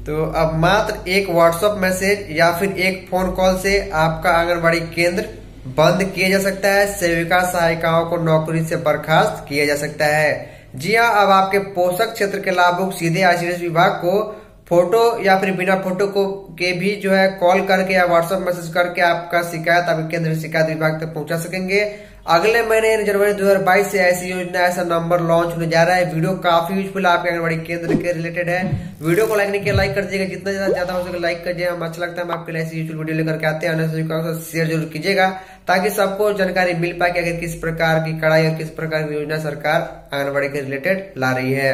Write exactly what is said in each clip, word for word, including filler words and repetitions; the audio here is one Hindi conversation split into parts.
तो अब मात्र एक व्हाट्सएप मैसेज या फिर एक फोन कॉल से आपका आंगनबाड़ी केंद्र बंद किया जा सकता है। सेविका सहायिकाओं को नौकरी से बर्खास्त किया जा सकता है। जी हाँ, अब आपके पोषक क्षेत्र के लाभुक सीधे आईसीडीएस विभाग को फोटो या फिर बिना फोटो को के भी जो है कॉल करके या व्हाट्सएप मैसेज करके आपका शिकायत आपके केंद्र शिकायत विभाग तक पहुंचा सकेंगे। अगले महीने जनवरी दो हजार बाईस से ऐसी योजना ऐसा नंबर लॉन्च होने जा रहा है। वीडियो काफी यूजफुल आपके आंगनबाड़ी केंद्र के रिलेटेड है। वीडियो को लाइक नहीं किया लाइक कर दीजिएगा, जितना ज्यादा ज्यादा हो सके लाइक कर हम अच्छा लगता है हम आपके लिए ऐसी यूजफुल वीडियो लेकर के आते हैं। शेयर जरूर कीजिएगा ताकि सबको जानकारी मिल पाए कि अगर किस प्रकार की कड़ाई और किस प्रकार की योजना सरकार आंगनबाड़ी के रिलेटेड ला रही है।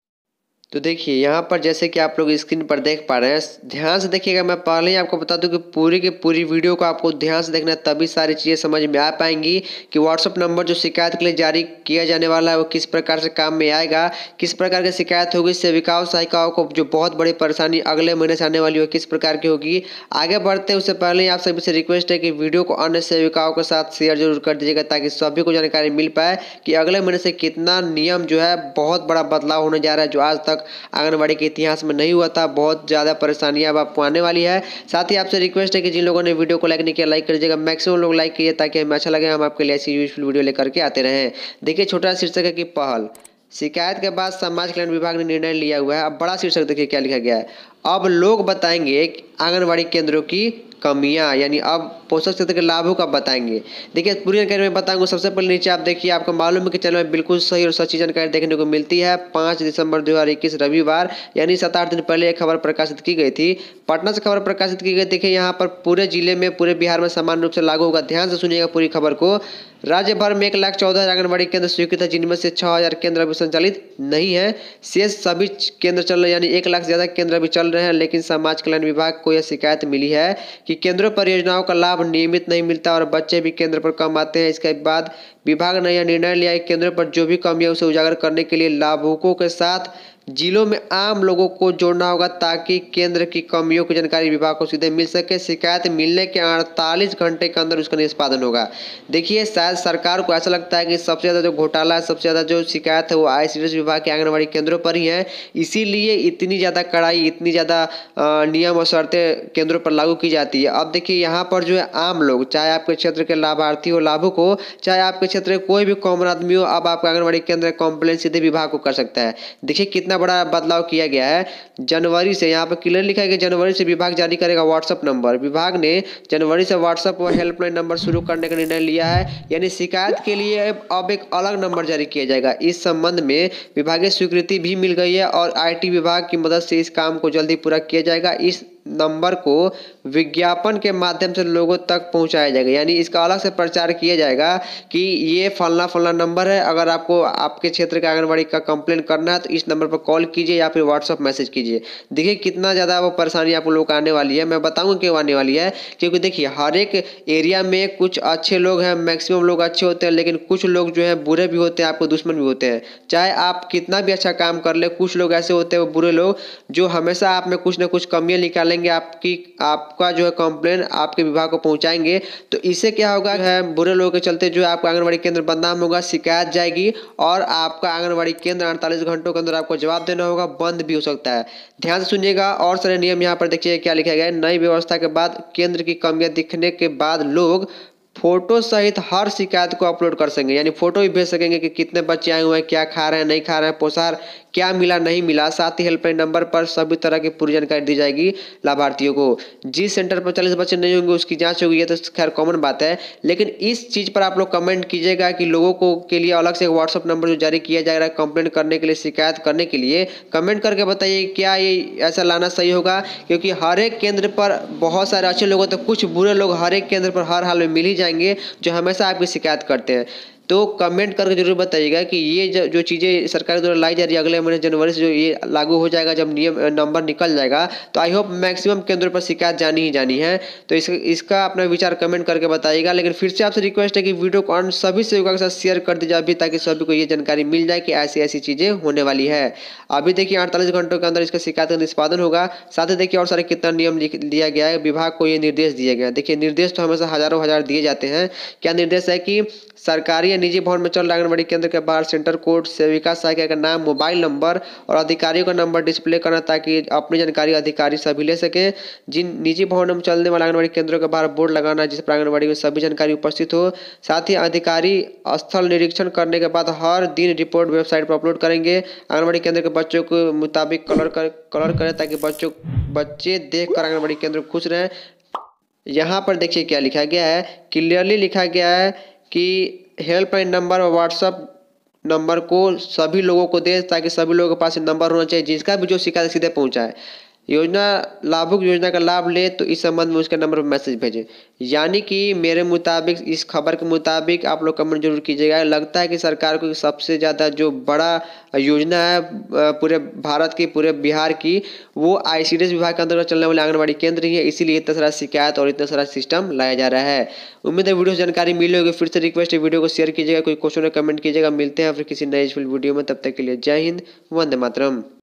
तो देखिए यहाँ पर जैसे कि आप लोग स्क्रीन पर देख पा रहे हैं, ध्यान से देखिएगा। मैं पहले ही आपको बता दूं कि पूरी की पूरी वीडियो को आपको ध्यान से देखना है, तभी सारी चीज़ें समझ में आ पाएंगी कि व्हाट्सएप नंबर जो शिकायत के लिए जारी किया जाने वाला है वो किस प्रकार से काम में आएगा, किस प्रकार की शिकायत होगी। सेविकाओं सहायिकाओं को जो बहुत बड़ी परेशानी अगले महीने से आने वाली हो किस प्रकार की होगी। आगे बढ़ते उससे पहले आप सभी से रिक्वेस्ट है कि वीडियो को अन्य सेविकाओं के साथ शेयर जरूर कर दीजिएगा ताकि सभी को जानकारी मिल पाए कि अगले महीने से कितना नियम जो है बहुत बड़ा बदलाव होने जा रहा है, जो आज तक आंगनबाड़ी के इतिहास में नहीं हुआ था। बहुत ज़्यादा परेशानियां अब आपको आने वाली है। साथ ही आपसे रिक्वेस्ट है कि जिन लोगों ने वीडियो को लाइक नहीं किया लाइक कर दीजिएगा, मैक्सिमम लोग लाइक कीजिए ताकि हमें अच्छा लगे, हम आपके लिए ऐसी यूजफुल वीडियो लेकर के आते रहें। देखिए छोटा शीर्षक है कि पहल, शिकायत के बाद समाज कल्याण विभाग ने निर्णय लिया हुआ है। अब बड़ा शीर्षक देखिए क्या लिखा गया है, अब लोग बताएंगे आंगनबाड़ी केंद्रों की कमियां, यानी अब पोषक क्षेत्र के लाभों का बताएंगे। देखिए पूरी जानकारी मैं बताऊंगा। सबसे पहले नीचे आप देखिए, आपको मालूम है कि चैनल में बिल्कुल सही और सच्ची जानकारी देखने को मिलती है। पाँच दिसंबर दो हजार इक्कीस रविवार यानी सात आठ दिन पहले एक खबर प्रकाशित की गई थी, पटना से खबर प्रकाशित की गई। देखिए यहाँ पर पूरे जिले में पूरे बिहार में समान रूप से लागू होगा। ध्यान से सुनिएगा पूरी खबर को। राज्य भर में एक लाख चौदह हजार आंगनबाड़ी केंद्र स्वीकृत है, जिनमें से छह हजार केंद्र अभी संचालित नहीं है। शेष सभी केंद्र चल रहे हैं, यानी एक लाख से ज्यादा केंद्र अभी चल रहे हैं। लेकिन समाज कल्याण विभाग को यह शिकायत मिली है कि केंद्रों पर योजनाओं का लाभ नियमित नहीं मिलता और बच्चे भी केंद्र पर कम आते हैं। इसके बाद विभाग ने यह निर्णय लिया कि केंद्रों पर जो भी कमी है उसे उजागर करने के लिए लाभुकों के साथ जिलों में आम लोगों को जोड़ना होगा ताकि केंद्र की कमियों की जानकारी विभाग को सीधे मिल सके। शिकायत मिलने के अड़तालीस घंटे के अंदर उसका निष्पादन होगा। देखिए शायद सरकार को ऐसा लगता है कि सबसे ज़्यादा जो घोटाला है, सबसे ज़्यादा जो शिकायत है वो आईसीडीएस विभाग के आंगनबाड़ी केंद्रों पर ही है। इसीलिए इतनी ज़्यादा कड़ाई, इतनी ज़्यादा नियम और शर्तें केंद्रों पर लागू की जाती है। अब देखिए यहाँ पर जो है आम लोग, चाहे आपके क्षेत्र के लाभार्थी हो, लाभुक हो, चाहे आपके क्षेत्र के कोई भी कॉमन आदमी हो, अब आपका आंगनबाड़ी केंद्र कंप्लेंट सीधे विभाग को कर सकता है। देखिए कितना बड़ा बदलाव किया गया है। जनवरी से यहाँ पर क्लियर लिखा है कि जनवरी से विभाग जारी करेगा व्हाट्सएप नंबर। विभाग ने जनवरी से व्हाट्सएप और हेल्पलाइन नंबर शुरू करने का निर्णय लिया है, यानी शिकायत के लिए अब एक अलग नंबर जारी किया जाएगा। इस संबंध में विभागीय स्वीकृति भी मिल गई है और आईटी विभाग की मदद से इस काम को जल्दी पूरा किया जाएगा। इस नंबर को विज्ञापन के माध्यम से लोगों तक पहुंचाया जाएगा, यानी इसका अलग से प्रचार किया जाएगा कि ये फलना फलना नंबर है। अगर आपको आपके क्षेत्र के आंगनबाड़ी का कंप्लेन करना है तो इस नंबर पर कॉल कीजिए या फिर व्हाट्सएप मैसेज कीजिए। देखिए कितना ज़्यादा वो परेशानी आप लोगों को आने वाली है। मैं बताऊंगा क्यों आने वाली है, क्योंकि देखिए हर एक एरिया में कुछ अच्छे लोग हैं, मैक्सिमम लोग अच्छे होते हैं, लेकिन कुछ लोग जो है बुरे भी होते हैं, आपको दुश्मन भी होते हैं। चाहे आप कितना भी अच्छा काम कर ले, कुछ लोग ऐसे होते हैं वो बुरे लोग जो हमेशा आप में कुछ ना कुछ कमियां निकालेंगे, आपकी आपका जो है कंप्लेन आपके विभाग को पहुंचाएंगे। तो इससे क्या होगा है, बुरे लोगों के चलते जो है आपका आंगनबाड़ी केंद्र बदनाम होगा, शिकायत जाएगी और आपका आंगनबाड़ी केंद्र अड़तालीस घंटों के अंदर आपको जवाब देना होगा, बंद भी हो सकता है। ध्यान से सुनिएगा। और सारे नियम यहाँ पर देखिए क्या लिखा गया है। नई व्यवस्था के बाद केंद्र की कमियां दिखने के बाद लोग फोटो सहित हर शिकायत को अपलोड कर सकेंगे, यानी फोटो भी भेज सकेंगे कि कितने बच्चे आए हुए हैं, क्या खा रहे हैं, नहीं खा रहे हैं, पोषाहार क्या मिला नहीं मिला। साथ ही हेल्पलाइन नंबर पर सभी तरह की पूरी जानकारी दी जाएगी लाभार्थियों को। जिस सेंटर पर चालीस बच्चे नहीं होंगे उसकी जांच होगी, ये तो खैर कॉमन बात है। लेकिन इस चीज़ पर आप लोग कमेंट कीजिएगा कि लोगों को के लिए अलग से व्हाट्सअप नंबर जो जारी किया जा रहा है कंप्लेंट करने के लिए, शिकायत करने के लिए, कमेंट करके बताइए क्या ये ऐसा लाना सही होगा। क्योंकि हर एक केंद्र पर बहुत सारे अच्छे लोग होते हैं, कुछ बुरे लोग हर एक केंद्र पर हर हाल में मिल ही जाएंगे जो हमेशा आपकी शिकायत करते हैं। तो कमेंट करके जरूर बताइएगा कि ये जो, जो चीज़ें सरकार द्वारा लाई जा रही है अगले महीने जनवरी से जो ये लागू हो जाएगा, जब नियम नंबर निकल जाएगा तो आई होप मैक्सिमम केंद्रों पर शिकायत जानी ही जानी है। तो इस, इसका अपना विचार कमेंट करके बताइएगा। लेकिन फिर से आपसे रिक्वेस्ट है कि वीडियो को सभी सेवकों के साथ शेयर कर दीजिए अभी, ताकि सभी को ये जानकारी मिल जाए कि ऐसी ऐसी चीज़ें होने वाली है। अभी देखिए अड़तालीस घंटों के अंदर इसका शिकायत का निष्पादन होगा। साथ ही देखिए और सारे कितना नियम दिया गया है, विभाग को ये निर्देश दिए गए हैं। देखिए निर्देश तो हमेशा हजारों हजार दिए जाते हैं। क्या निर्देश है कि सरकारी या निजी भवन में चल रहे आंगनबाड़ी केंद्र के बाहर सेंटर कोड, सेविका सहायिका का नाम, मोबाइल नंबर और अधिकारियों का नंबर डिस्प्ले करना ताकि अपनी जानकारी अधिकारी सभी ले सके। जिन निजी भवनों में चलने वाले आंगनबाड़ी केंद्रों के बाहर बोर्ड लगाना जिस पर आंगनबाड़ी में सभी जानकारी उपस्थित हो। साथ ही अधिकारी स्थल निरीक्षण करने के बाद हर दिन रिपोर्ट वेबसाइट पर अपलोड करेंगे। आंगनबाड़ी केंद्र के बच्चों के मुताबिक कलर कर कलर करें ताकि बच्चों बच्चे देख कर आंगनबाड़ी केंद्र खुश रहें। यहाँ पर देखिए क्या लिखा गया है, क्लियरली लिखा गया है कि हेल्पलाइन नंबर और व्हाट्सएप नंबर को सभी लोगों को दे ताकि सभी लोगों के पास नंबर होना चाहिए, जिसका भी जो शिकायत सीधे पहुंचाए। योजना लाभुक योजना का लाभ ले तो इस संबंध में उसके नंबर पर मैसेज भेजें। यानी कि मेरे मुताबिक, इस खबर के मुताबिक आप लोग कमेंट जरूर कीजिएगा। लगता है कि सरकार को सबसे ज़्यादा जो बड़ा योजना है पूरे भारत की, पूरे बिहार की, वो आईसीडीएस विभाग के अंतर्गत चलने वाले आंगनबाड़ी केंद्र ही है। इसीलिए इतना सारा शिकायत और इतना सारा सिस्टम लाया जा रहा है। उम्मीद है वीडियो से जानकारी मिली होगी। फिर से रिक्वेस्ट है, वीडियो को शेयर कीजिएगा, कोई क्वेश्चन है कमेंट कीजिएगा। मिलते हैं फिर किसी नए वीडियो में, तब तक के लिए जय हिंद, वंदे मातरम।